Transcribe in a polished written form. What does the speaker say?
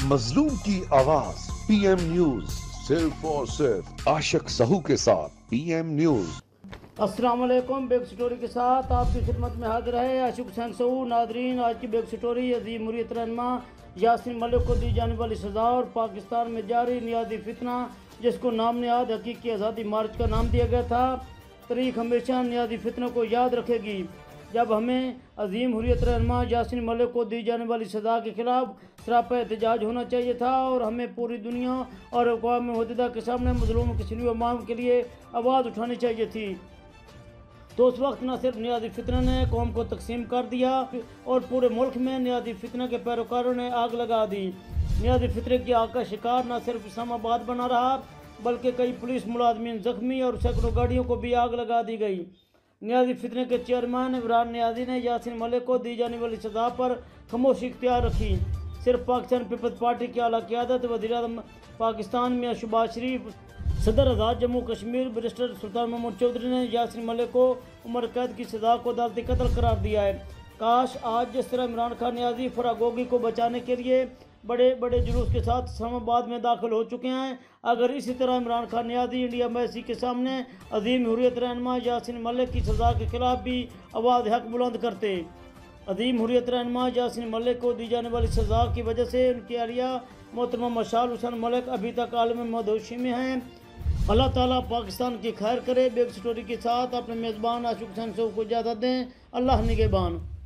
مظلوم کی آواز پی ایم نیوز، صرف اور صرف عاشق سہو کے ساتھ پی ایم نیوز۔ السلام علیکم، بیگ سٹوری کے ساتھ آپ کی خدمت میں حاضر ہے عاشق حسین سہو۔ ناظرین، آج کی بیگ سٹوری عظیم حریت رہنما یاسین ملک کو دی جانے والی سزا اور پاکستان میں جاری نیازی فتنہ، جس کو نام نہاد حقیقی آزادی مارچ کا نام دیا گیا تھا۔ تاریخ ہمیشہ نیازی فتنہ کو یاد رکھے گی، جب ہمیں عظیم حریت رہنما یاسین ملک کو دی جانے والی سزا کے خلاف سراپا احتجاج ہونا چاہیے تھا اور ہمیں پوری دنیا اور اقوام متحدہ کے سامنے مظلوم کسنی عوام کے لیے آواز اٹھانی چاہیے تھی۔ تو اس وقت نہ صرف نیازی فتنہ نے قوم کو تقسیم کر دیا اور پورے ملک میں نیازی فتنہ کے پیروکاروں نے آگ لگا دی۔ نیازی فتنہ کی آگ کا شکار نہ صرف اسلام آباد بنا رہا، بلکہ کئی پولیس ملازمین زخمی اور سینکڑوں گاڑیوں کو بھی آگ لگا دی گئی۔ نیازی فتنہ کے چیئرمین عمران نیازی نے یاسین ملک کو دی جانے والی سزا پر خاموشی اختیار رکھی۔ صرف پاکستان پیپلز پارٹی کی اعلیٰ قیادت، وزیر اعظم پاکستان میاں شہباز شریف، صدر آزاد جموں کشمیر بیرسٹر سلطان محمود چودھری نے یاسین ملک کو عمر قید کی سزا کو عدالتی قتل قرار دیا ہے۔ کاش آج جس طرح عمران خان نیازی فراگوگی کو بچانے کے لیے بڑے بڑے جلوس کے ساتھ اسلام آباد میں داخل ہو چکے ہیں، اگر اسی طرح عمران خان نیازی انڈیا ایمبیسی کے سامنے عظیم حریت رہنما یاسین ملک کی سزا کے خلاف بھی آواز حق بلند کرتے۔ عظیم حریت رہنما یاسین ملک کو دی جانے والی سزا کی وجہ سے ان کی اہلیہ محترمہ مشال حسین ملک ابھی تک عالم مدہوشی میں ہیں۔ اللہ تعالیٰ پاکستان کی خیر کرے۔ بیگ سٹوری کے ساتھ اپنے میزبان عاشق حسین سہو کو اجازت دیں۔ اللہ نگہبان۔